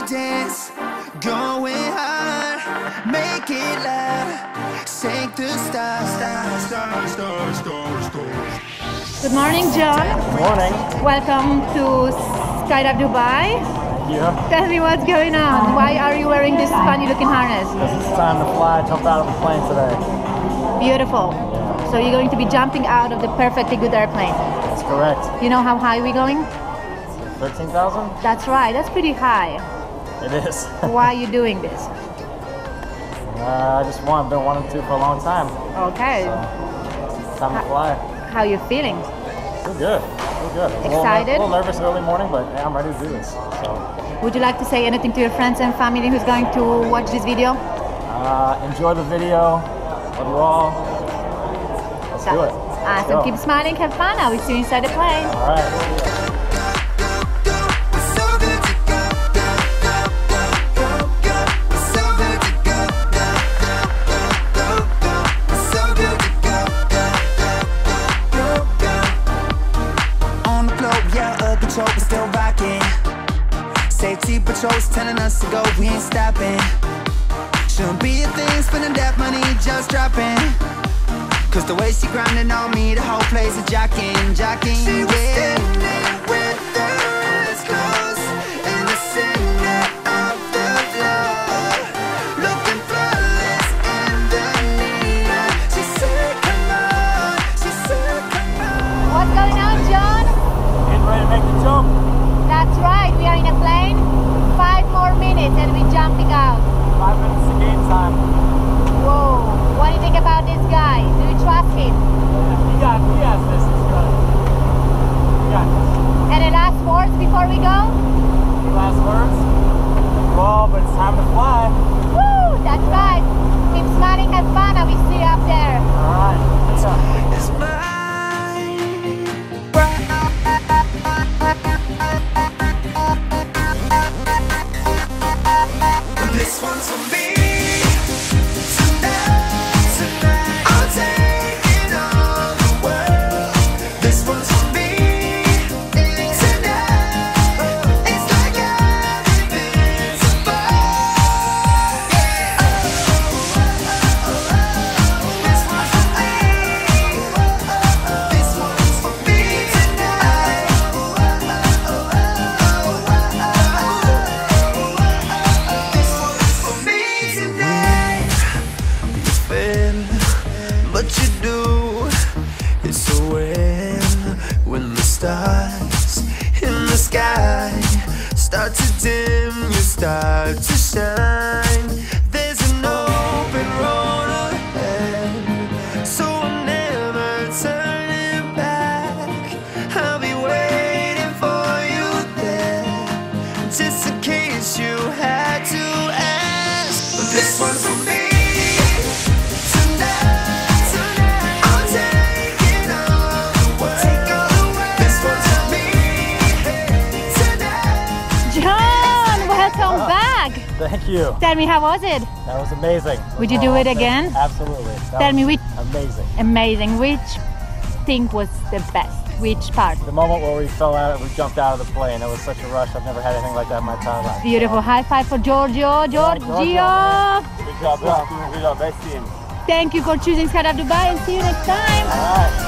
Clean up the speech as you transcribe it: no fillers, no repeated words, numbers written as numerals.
dance, going hard, make it loud, shake the stars. Good morning, John. Good morning. Welcome to Skydive Dubai. Yeah. Tell me what's going on. Why are you wearing this funny looking harness? Because it's time to fly, jump out of the plane today. Beautiful. So you're going to be jumping out of the perfectly good airplane. That's correct. You know how high we're going? 13,000? That's right. That's pretty high. It is. Why are you doing this? I just want. I've been wanting to for a long time. Okay. So, time to fly. How are you feeling? Feel good. Feel good. Excited? A little nervous early morning, but yeah, I'm ready to do this. So. Would you like to say anything to your friends and family who's going to watch this video? Enjoy the video. Love you all. Let's do it. Awesome. Keep smiling, have fun. I will see you inside the plane. All right. Still rocking. Safety patrols telling us to go, we ain't stopping. Shouldn't be a thing, spending that money just dropping. Cause the way she grinding on me, the whole place is jocking. She was standing with us close in the center of the floor, looking flawless in the neon. She said, come on, she said, come on. What's going on, John? Getting ready to make the jump. That's right, we are in a plane. 5 more minutes and we're jumping out. 5 minutes to game time. Whoa, what do you think about this guy? Do you trust him? He has this. He's good. We got this. Any last words before we go? Any last words? Well, but it's time to fly. Woo, that's right. Keep smiling, have fun, and we see you up there. All right. Let's go. It's mine. This one's for me. Tonight, I'll take it all the world. This one's for me. Tonight, it's like I'm invincible. This one's for me. This one's for me tonight. But you do it so well when the stars in the sky start to dim, you start to shine. There's an open road ahead, so I'm never turning back. I'll be waiting for you there, just in case you had to ask. But this one's for me. Welcome back. Thank you. Tell me, how was it? That was amazing. Would you do it again? Absolutely. Tell me which. Amazing. Amazing. Which thing was the best? Which part? The moment where we fell out, we jumped out of the plane. It was such a rush. I've never had anything like that in my entire life. Beautiful. High five for Giorgio. Giorgio. Good job, bro. Good job. Nice team. Thank you for choosing Skydive Dubai and see you next time. All right.